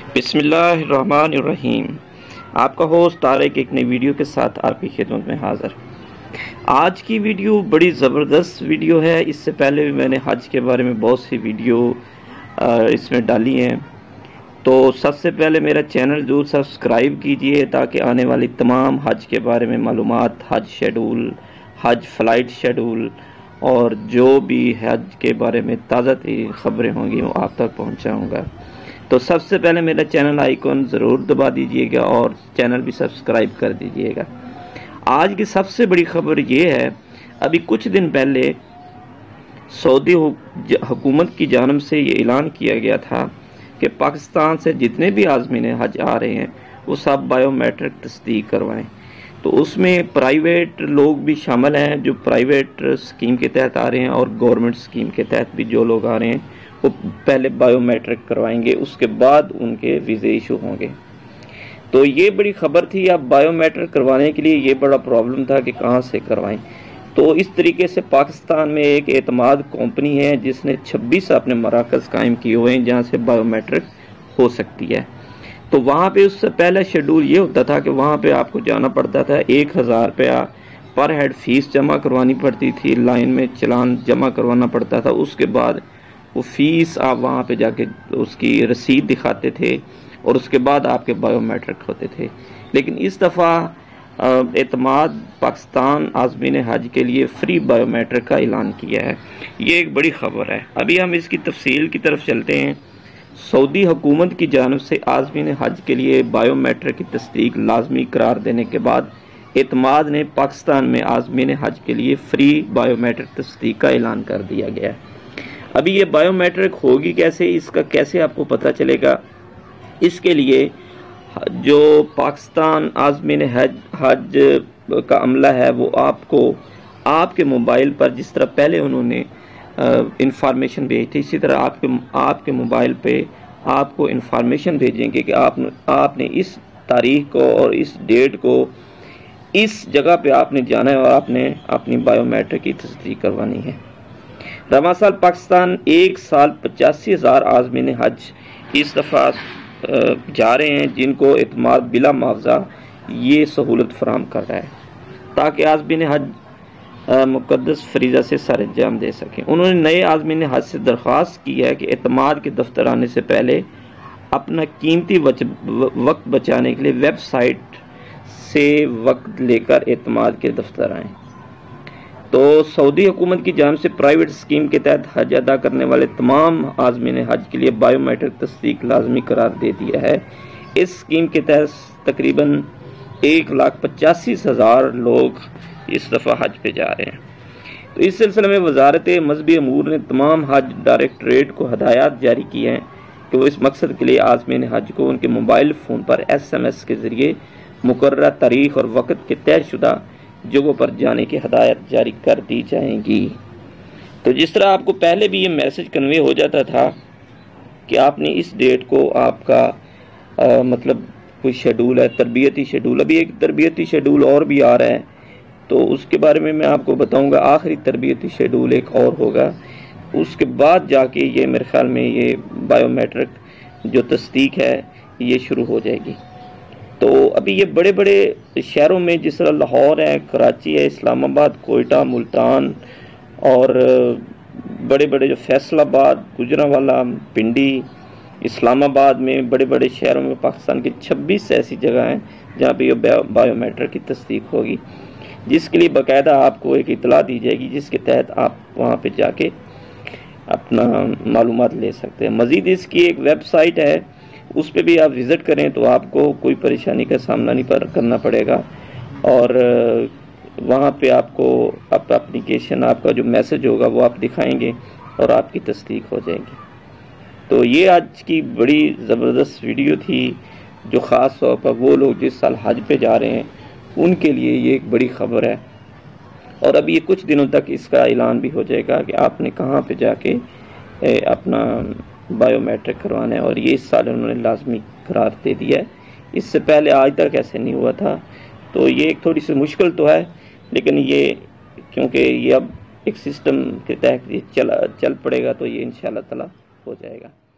بسم اللہ الرحمن الرحیم۔ آپ کا ہوسٹ طارق ایک نئی ویڈیو کے ساتھ آپ کی خدمت میں حاضر۔ آج کی ویڈیو بڑی زبردست ویڈیو ہے۔ اس سے پہلے بھی میں نے حج کے بارے میں بہت سی ویڈیو اس میں ڈالی ہیں، تو سب سے پہلے میرا چینل ضرور سبسکرائب کیجئے تاکہ آنے والی تمام حج کے بارے میں معلومات، حج شیڈول، حج فلائٹ شیڈول اور جو بھی حج کے بارے میں تازہ ترین خبریں ہوں گی وہ آپ تک پہنچاؤں گا۔ تو سب سے پہلے میرا چینل آئیکن ضرور دبا دیجئے گا اور چینل بھی سبسکرائب کر دیجئے گا۔ آج کی سب سے بڑی خبر یہ ہے، ابھی کچھ دن پہلے سعودی حکومت کی جانب سے یہ اعلان کیا گیا تھا کہ پاکستان سے جتنے بھی عازمین حج آ رہے ہیں وہ سب بائیو میٹرک تصدیق کروائیں۔ تو اس میں پرائیویٹ لوگ بھی شامل ہیں جو پرائیویٹ اسکیم کے تحت آ رہے ہیں، اور گورنمنٹ اسکیم کے تحت بھی جو لوگ آ رہے ہیں وہ پہلے بائیو میٹرک کروائیں گے، اس کے بعد ان کے ویزے ایشو ہوں گے۔ تو یہ بڑی خبر تھی۔ اب بائیو میٹرک کروانے کے لیے یہ بڑا پرابلم تھا کہ کہاں سے کروائیں۔ تو اس طریقے سے پاکستان میں ایک اعتماد کمپنی ہے جس نے 26 اپنے مراکز قائم کیے ہوئے ہیں جہاں سے بائیو میٹرک ہو سکتی ہے۔ تو وہاں پہ اس سے پہلے شیڈول یہ ہوتا تھا کہ وہاں پہ آپ کو جانا پڑتا تھا، 1000 روپیہ پر ہیڈ فیس جمع کروانی پڑتی تھی، لائن میں چلان جمع کروانا پڑتا تھا، اس کے بعد وہ فیس آپ وہاں پہ جا کے اس کی رسید دکھاتے تھے اور اس کے بعد آپ کے بائیو میٹرک ہوتے تھے۔ لیکن اس دفعہ اعتماد پاکستان عازمین حج کے لیے فری بائیو میٹرک کا اعلان کیا ہے۔ یہ ایک بڑی خبر ہے۔ ابھی ہم اس کی تفصیل کی طرف چلتے ہیں۔ سعودی حکومت کی جانب سے عازمین حج کے لیے بائیو میٹرک کی تصدیق لازمی قرار دینے کے بعد اعتماد نے پاکستان میں عازمین حج کے لیے فری بائیو میٹرک تصدیق کا اعلان کر دیا گیا ہے۔ ابھی یہ بائیو میٹرک ہوگی کیسے، اس کا کیسے آپ کو پتہ چلے گا؟ اس کے لیے جو پاکستان عازمین حج کا عملہ ہے وہ آپ کو آپ کے موبائل پر، جس طرح پہلے انہوں نے انفارمیشن بھیجی تھی، اسی طرح آپ کے موبائل پہ آپ کو انفارمیشن بھیجیں گے کہ آپ نے اس تاریخ کو اور اس ڈیٹ کو اس جگہ پہ آپ نے جانا ہے اور آپ نے اپنی بائیو میٹرک کی تصدیق کروانی ہے۔ رواں سال پاکستان 1 سال 85,000 عازمین حج اس دفعہ جا رہے ہیں جن کو اعتماد بلا معاوضہ یہ سہولت فراہم کر رہا ہے تاکہ عازمین حج مقدس فریضہ سے سر انجام دے سکیں۔ انہوں نے نئے عازمین حج سے درخواست کی ہے کہ اعتماد کے دفتر آنے سے پہلے اپنا قیمتی وقت بچانے کے لیے ویب سائٹ سے وقت لے کر اعتماد کے دفتر آئیں۔ تو سعودی حکومت کی جانب سے پرائیویٹ اسکیم کے تحت حج ادا کرنے والے تمام عازمین حج کے لیے بائیو میٹرک تصدیق لازمی قرار دے دیا ہے۔ اس اسکیم کے تحت تقریباً 1,85,000 لوگ اس دفعہ حج پہ جا رہے ہیں۔ تو اس سلسلے میں وزارت مذہبی امور نے تمام حج ڈائریکٹریٹ کو ہدایات جاری کی ہیں کہ وہ اس مقصد کے لیے عازمین حج کو ان کے موبائل فون پر SMS کے ذریعے مقررہ تاریخ اور وقت کے طے شدہ جگہوں پر جانے کی ہدایت جاری کر دی جائیں گی۔ تو جس طرح آپ کو پہلے بھی یہ میسج کنوے ہو جاتا تھا کہ آپ نے اس ڈیٹ کو آپ کا مطلب کوئی شیڈول ہے، تربیتی شیڈول، ابھی ایک تربیتی شیڈول اور بھی آ رہا ہے تو اس کے بارے میں آپ کو بتاؤں گا۔ آخری تربیتی شیڈول ایک اور ہوگا، اس کے بعد جا کے یہ میرے خیال میں یہ بائیو میٹرک جو تصدیق ہے یہ شروع ہو جائے گی۔ تو ابھی یہ بڑے بڑے شہروں میں جس طرح لاہور ہے، کراچی ہے، اسلام آباد، کوئٹہ، ملتان اور بڑے بڑے جو فیصل آباد، گجرانوالہ، پنڈی، اسلام آباد میں بڑے بڑے شہروں میں پاکستان کی 26 ایسی جگہ ہیں جہاں پہ یہ بائیو میٹرک کی تصدیق ہوگی، جس کے لیے باقاعدہ آپ کو ایک اطلاع دی جائے گی جس کے تحت آپ وہاں پہ جا کے اپنا معلومات لے سکتے ہیں۔ مزید اس کی ایک ویب سائٹ ہے، اس پہ بھی آپ وزٹ کریں تو آپ کو کوئی پریشانی کا سامنا نہیں کرنا پڑے گا، اور وہاں پہ آپ کو اپلیکیشن، آپ کا جو میسج ہوگا وہ آپ دکھائیں گے اور آپ کی تصدیق ہو جائے گی۔ تو یہ آج کی بڑی زبردست ویڈیو تھی جو خاص طور پر وہ لوگ جس سال حج پہ جا رہے ہیں ان کے لیے یہ ایک بڑی خبر ہے، اور اب یہ کچھ دنوں تک اس کا اعلان بھی ہو جائے گا کہ آپ نے کہاں پہ جا کے اپنا بائیو میٹرک کروانا ہے، اور یہ اس سال انہوں نے لازمی قرار دے دیا ہے۔ اس سے پہلے آج تک ایسے نہیں ہوا تھا، تو یہ ایک تھوڑی سی مشکل تو ہے، لیکن یہ کیونکہ یہ اب ایک سسٹم کے تحت چل پڑے گا تو یہ انشاءاللہ تعالی ہو جائے گا۔